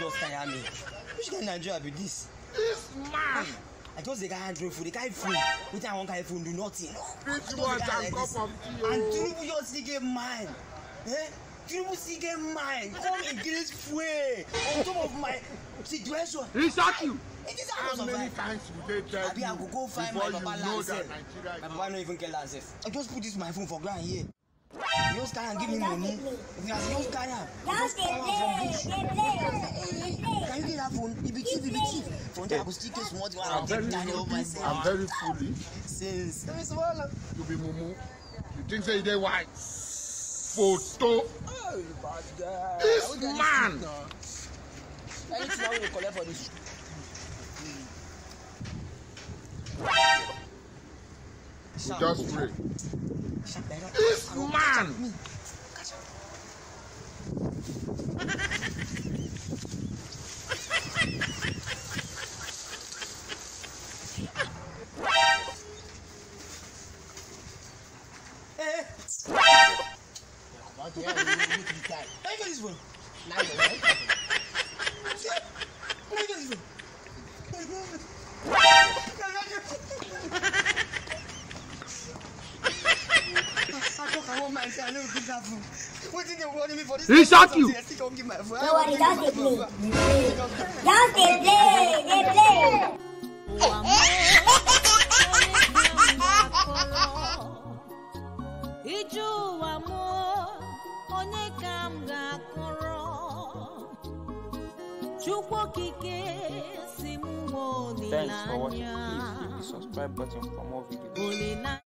just tire me. Which kind of Nigeria be this? This man. I just the guy handling food. The guy food. Which I want guy food do nothing. This one can come from you. And Tinubu just still get mine. Eh? Tinubu still get mine. Come against fuel on top of my situation. He shot you. It is how many times did they tell you? I will go find my papa last. My papa no even get last. I just put this my phone for ground here. You just carry and give me money. If you just carry and can you get that phone? It be cheap. Phone I go still get small one. I'm very fully. Since you be mumu. You think say they white? Photo. Oh, bad guy. This man. Anything I will collect for this. Just pray. This man. Hey. What the hell? How you get this one? Now you're right. How you get this one? He shot you. Don't worry, just play. Just play. Thanks for watching. Please hit the subscribe button for more videos.